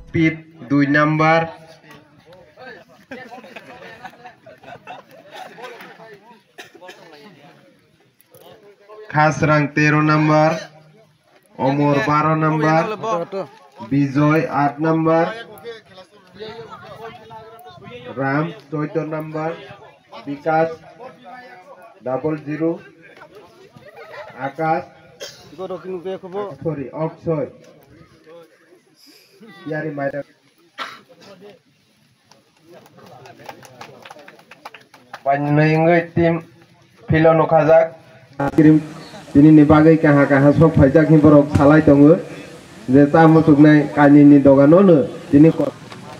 Pit 2 number. Khasrang 13 number. Omor 12 number. Bijoy 8 number. Ram 14 number. Vikas 00. Akash sorry Akshay Tiari Mairang Panjang tim Filon Kazak kirim ini ni bagai kaha sok pajak ni borok salai tongo jeta musuk nai kani ni dogano ne ini kok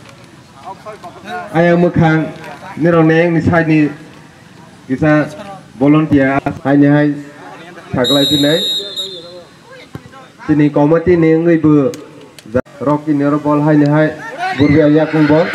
ayam mukhang ni rong neng ni side ni bisa volunteer hanya hai saklai pinai sini komati ni ngai bu rocky ni ro bol hanya hai Burbia yakung bol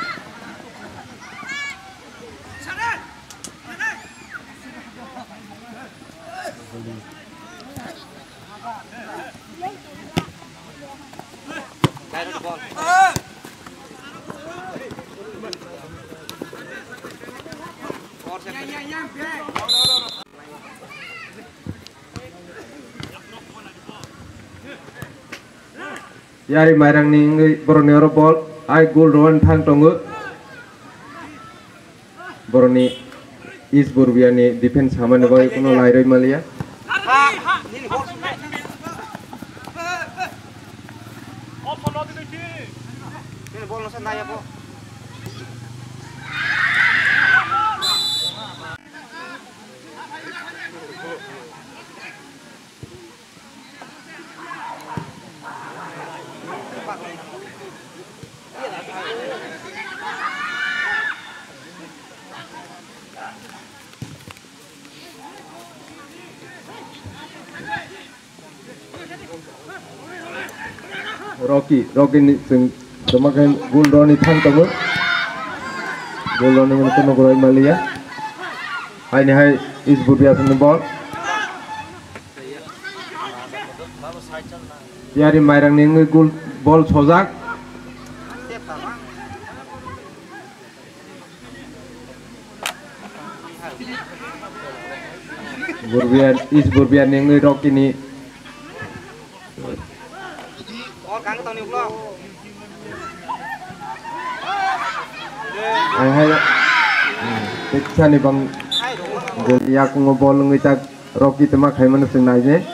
Yari Mairang ni ngai Borneo bol ai goal roan thang tongo Borni is Burbia ni defense hamane boy kuno lairoi malia Rocky ni sing semakin goal roni thang tongo goal roni ni kuno goroi malia hai ni hai is Burbia sing ball Yari Mairang ni ngai goal ball sojak Burbia ni ngai Rocky ni hai pecah ni bang ya aku ngobol ngecak Rocky tema khai mana sing nai je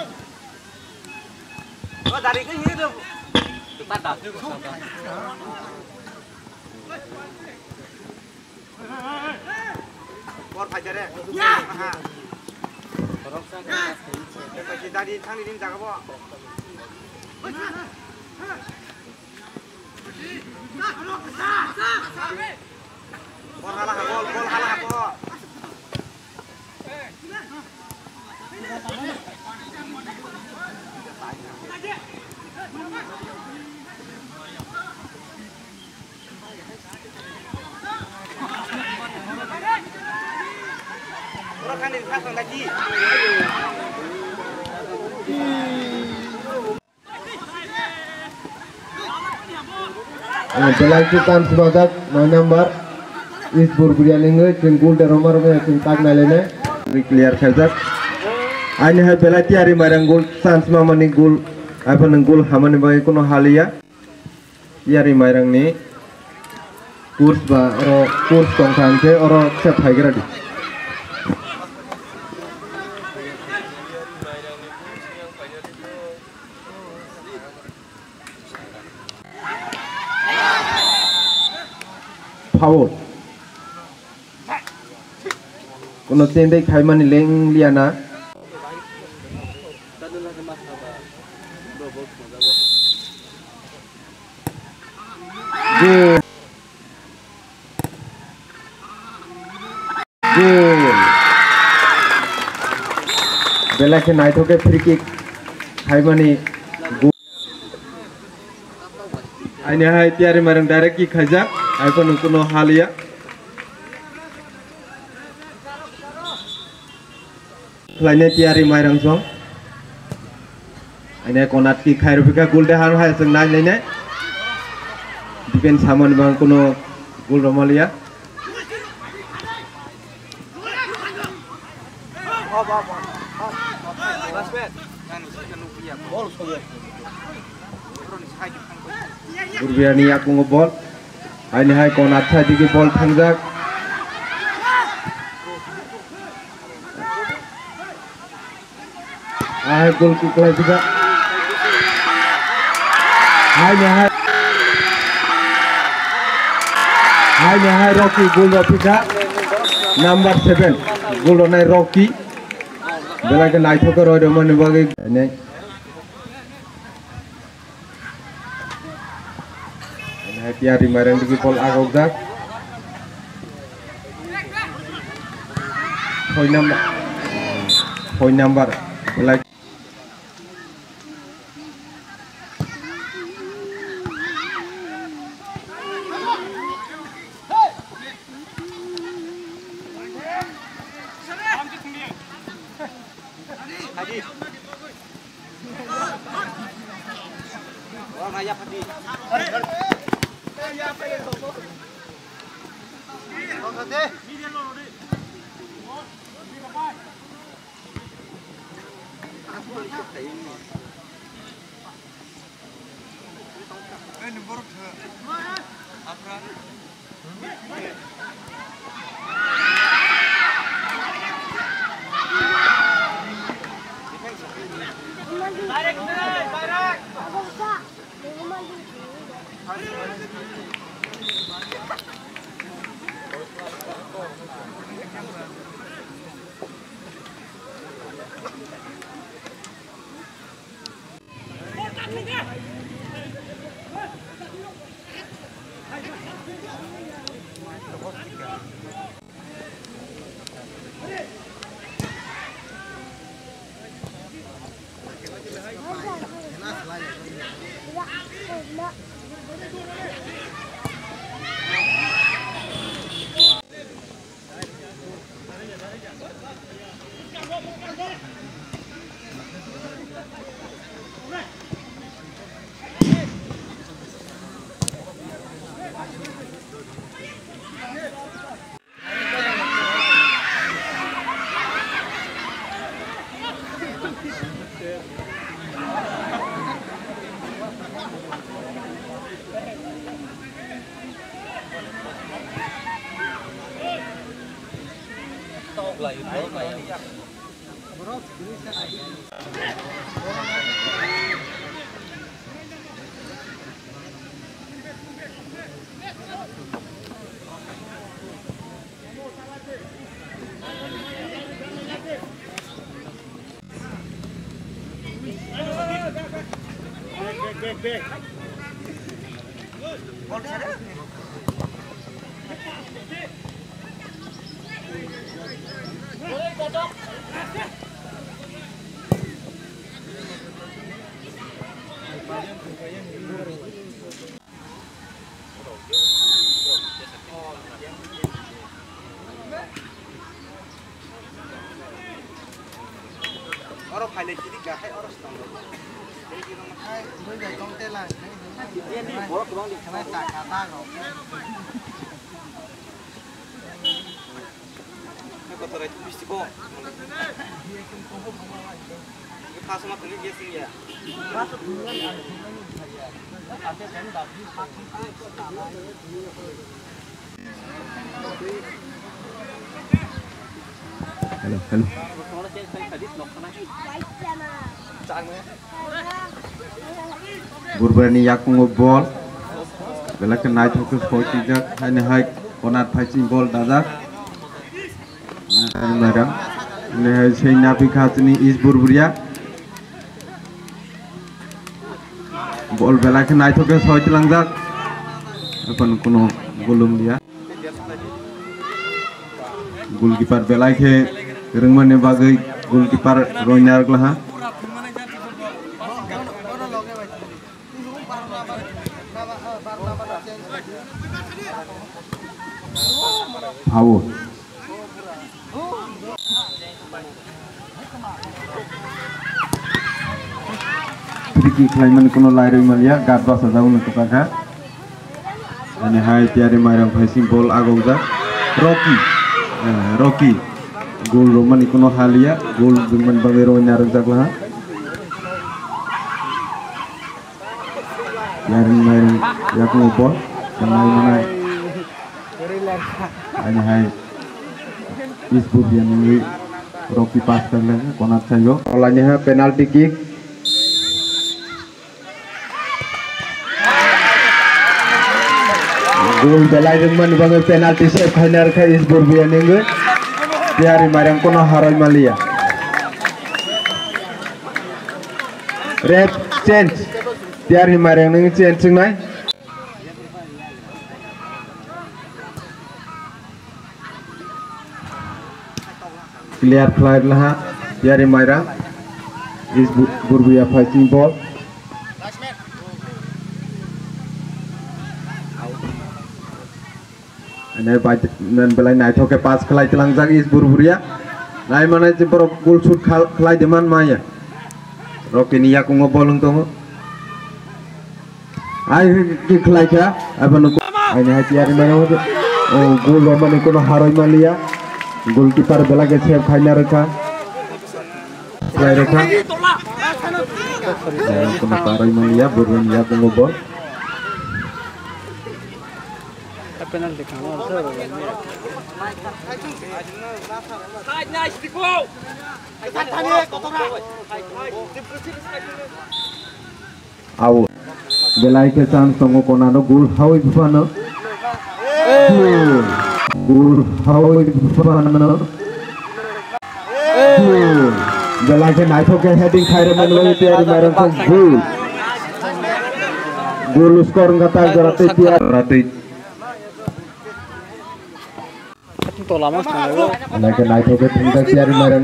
Belai kita sebagai 9 number is Burbia lingai cengkul deromar me cengtak nalene clear khajak ani hai belai tiari Mairang gol sans mamani gol apa nengul hamani bai kuno halia tiari Mairang ni kurs ba oro kurs tongkang ke oro set haigra di Power. Kuno tendai kaimani leng liana. Goal. Bela ke naik thoke free kick. Kaimani. Ini hai tiari Mairang direct kick khajak. Aiko nukuno halia. Lainnya tiari Mairang song. Ini konat ki khair fika gulde har hai seng nai nai. defense saman bang kuno gol romalia. Burbiani aku ngebol. Ini hai konat saja di bol tangjak. Gol kick lagi juga. Hanya hai Rocky gol Rocky number 7 gol onai Rocky. Bela ke naik ke roda mana bagi ini. Ini hai tiari marang di bol agak dak. Point number bela. Orang pilot jadi gahai orang setengah. Jadi kita makai, boleh jadi konten lah. Ini bolak balik karena tak kata kau. Ini kotor itu mesti kok. Ini pas sama tadi dia sih ya. Masuk duluan ya. Ada kan tapi Halo, halo. Burbiani aku ngebol. Bela ke naik ke skoti jak. Ini hai konat pacing bol dadak. Ini madam. Ini hai saya napi khasni is Burburia. Bol bela ke naik ke skoti langjak. अपन कोनो गोलुम दिया. गोलकीपर बेला के रंगमने बागै गोलकीपर रोइनार ग्लाहा भावो free kick Lyman कोनो लाइरै मलिया गाड बासा जाउन कपाखा Ini hai tiari mairang facing ball agongja Rocky gol roman ikono halia gol dengan bangero nyarang jaklah tiari mairang yak ngobol mana ini hai isbur yang ini Rocky pass करले कोना चाहिए olanya penalty kick gol belai man bangai penalty save khainar khai isbur bianinge tiari marang kono harai malia red change tiari marang nang change ngai clear flight lah tiari marang isbur bia fighting ball Ini nan belai naik ke pas kelai telang jag is buru-buria. Naik mana jempol gol shoot kelai deman maya. Rocky ni aku ngobolong tongo. Ai ki kelai kya? Apa nuku? Ini hati hari mana itu? Oh gol roman itu no haroi malia. Goalkeeper belai ke save khaina rekha. Kelai rekha. Kono haroi malia buruan ya aku ngobol. penalty kamu Awu belai ke chance tongo konano gol hawi bufano gol hawi bufano belai ke naik ke heading khaire manwali tiari marang gol skor ngata jarate tiar rate tolama sebenarnya naik ke tinggal tiari marang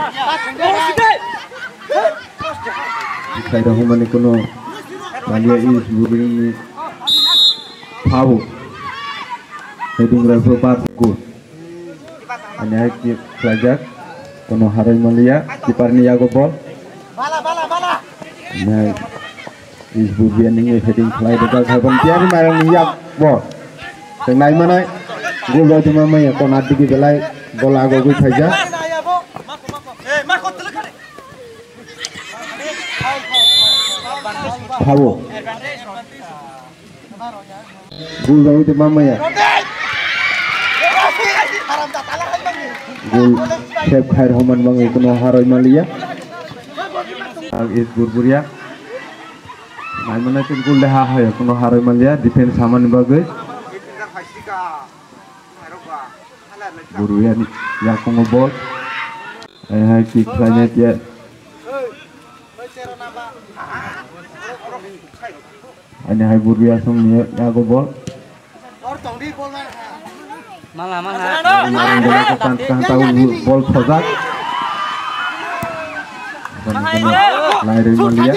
khaire humani kono Malia is buring pau heading rifle part go ane ki flagak kono harai Malia kiper ni yago ball bala ane is buring heading fly dekat haban tiari marang ni yak ball tenai mana gol do mama ya kono adigi belai bola ago go thaja Pau gol daw di mamaya gol save khair homan bang ikono haroi malia ag is burburia nai mana tin gol leha hoy kono haroi malia defense saman bagai burburia ni ya kono ball hai kick planet ya Ini hai buria song ni ya go ball. Mana. Yang bola kesan tahu ball sojak. Lahir Malia.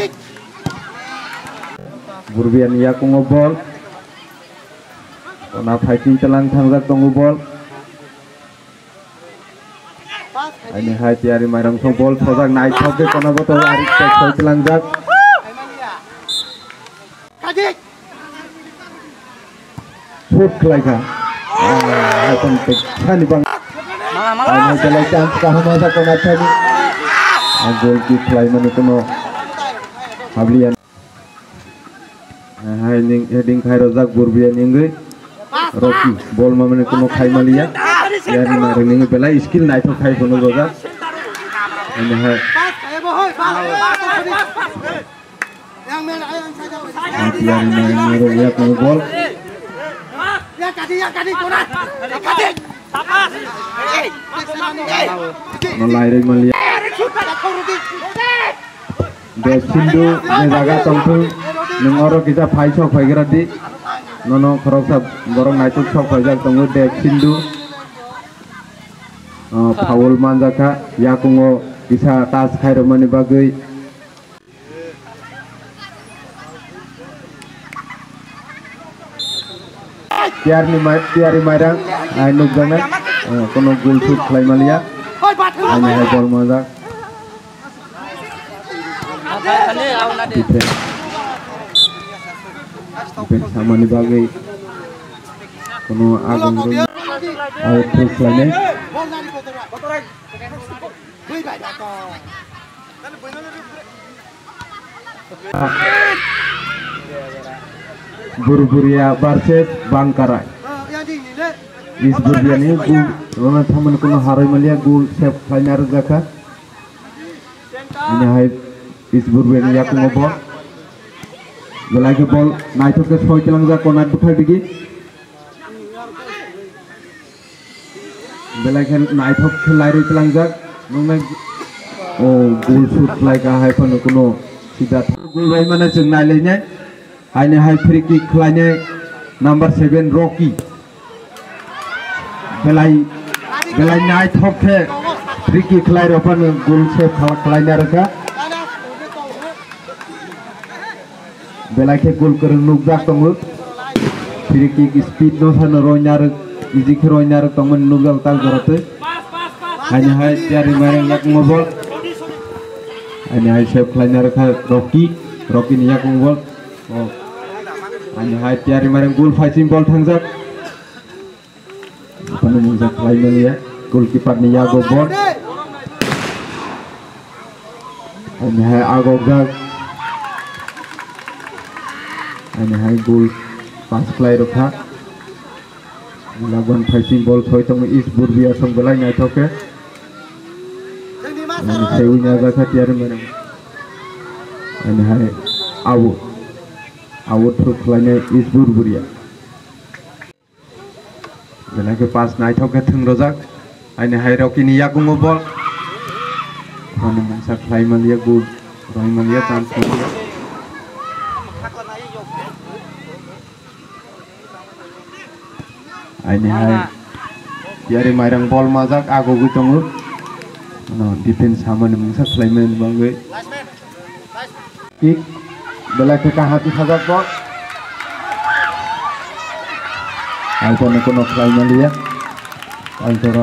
Buria ni ya ko ball. Kona fighting telang thangjak tong ball. Ini hai tiari marang song ball sojak naik thoke kona botol ari tek telang jak. Shoot kelaiga, penting kan bang. Ini kelai chance kah masa kau nak cari? Gol kick kelai mana kono hablian. Heading khai rozak burbian ingge. Rocky ball mana kono khai malia. Yang mana ini pelai skill naik tu khai kono rozak. Ini hai. Yang mana dia kono ball. Lahir Malia. Desindu jaga tongtung nengoro kita faisok fagerati nono korok sab borong naituk sok fajar tunggu desindu Paul manjaka yakungo bisa tas khair mani bagai tiari marang nuk jangan kono gol shoot kelai Malia ini hai ball mazak defense sama ni bagai Kono agung out terus lane. Burburia versus Bangkarai. Is Burburia gul rona thaman kono harai malia gul save final jaka. Ini hai is Burburia ya kono ball. Belagi ball naito ke soi telang ja kona buthai digi. Belagi naito khelai ri telang ja nongnai oh gul shoot like a hai kono kono sida gul rai mana jeng nai lenya. Aine hai free kick khelainya number 7 Rocky. Belai naik hok ke free kick khelai ropan goal save khelainya raka. Belai ke goal kereng nukjak tongu. Free kick speed no san roinyar easy ke roinyar tongun nukjak tal jarate. Aine hai tiari mareng yak ngobol. Aine hai save khelainya raka Rocky ni yak ngobol. Oh, hanya hai tiari mareng goal fighting ball thangjak. Panu mungjak lain ya, goalkeeper ni ya go ball. Hanya hai agogak. Hanya hai goal pass play rokha. Lawan fighting ball soi tong is Burburia song belai nai thoke. Hanya seunya jaka tiari mareng. Hanya hai out through khelainya is Burburia. Belagi pas naik thoke thung rojak. Aine hai Rocky ni yak ngobol. Panu mungjak khelai malia goal roi malia chance malia. Aine hai tiari mairang ball majak ago gu tongu. No defense haman mungjak khelai men bangwe. Kick belagi ka hati sajak ball. Alkono kono khelai malia. Altora.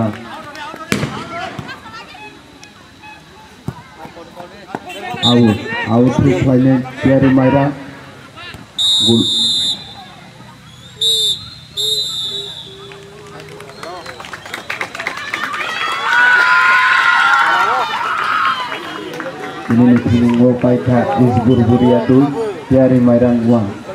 Out through khelainya tiari mairang goal. Ini nih ngo paika is Burburia tu tiari mairang 1.